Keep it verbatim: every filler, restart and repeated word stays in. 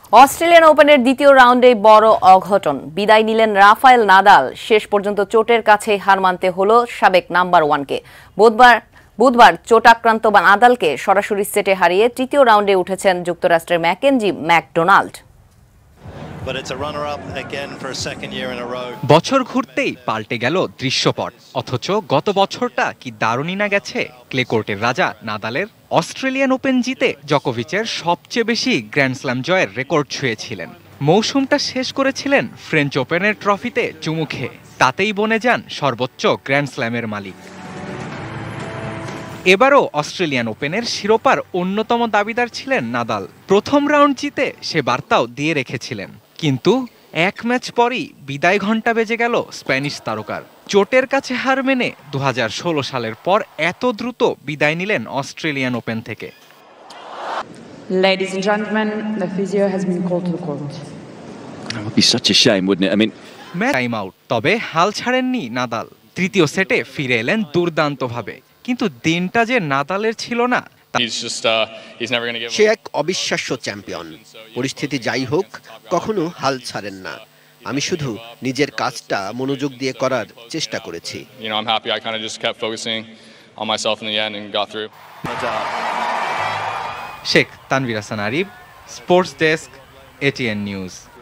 Australian ওপেনের দ্বিতীয় রাউন্ডে বড় অঘটন, বিদায় নিলেন রাফায়েল নাদাল। শেষ পর্যন্ত চোটের কাছে হার মানতে হলো সাবেক নাম্বার ওয়ানকে। বুধবার বুধবার চোটাক্রান্ত নাদালকে সরাসরি সেটে হারিয়ে তৃতীয় রাউন্ডে উঠেছেন যুক্তরাষ্ট্রের ম্যাকেনজি ম্যাকডোনাল্ড। বছর ঘুরতেই পাল্টে গেল দৃশ্যপট, অথচ গত বছরটা কি দারুণই না গেছে। ক্লে কোর্টের রাজা নাদালের অস্ট্রেলিয়ান ওপেন জিতে জকোভিচের সবচেয়ে বেশি গ্র্যান্ড স্ল্যাম জয়ের রেকর্ড ছুঁয়েছিলেন। মৌসুমটা শেষ করেছিলেন ফ্রেঞ্চ ওপেনের ট্রফিতে চুমু খেয়ে, তাতেই বনে যান সর্বোচ্চ গ্র্যান্ড স্ল্যামের মালিক। এবারও অস্ট্রেলিয়ান ওপেনের শিরোপার অন্যতম দাবিদার ছিলেন নাদাল। প্রথম রাউন্ড জিতে সে বার্তাও দিয়ে রেখেছিলেন, কিন্তু এক ম্যাচ পরই বিদায় ঘণ্টা বেজে গেল স্প্যানিশ তারকার। চোটের কাছে হার মেনে দু হাজার ষোলো সালের পর এত দ্রুত বিদায় নিলেন অস্ট্রেলিয়ান ওপেন থেকে। Ladies and gentlemen, the physio has been called to the court. That would be such a shame, wouldn't it? I mean, time out. তবে হাল ছাড়েননি নাদাল, তৃতীয় সেটে ফিরে এলেন দুর্দান্তভাবে। কিন্তু দিনটা যে নাদালের ছিল না। সে এক অবিশ্বাস্য চ্যাম্পিয়ন। পরিস্থিতি যাই হোক, কখনো হাল ছাড়েন না। আমি শুধু নিজের কাজটা মনোযোগ দিয়ে করার চেষ্টা করেছি। Sheikh Tanvir Hasan Arif, sports desk, ATN news.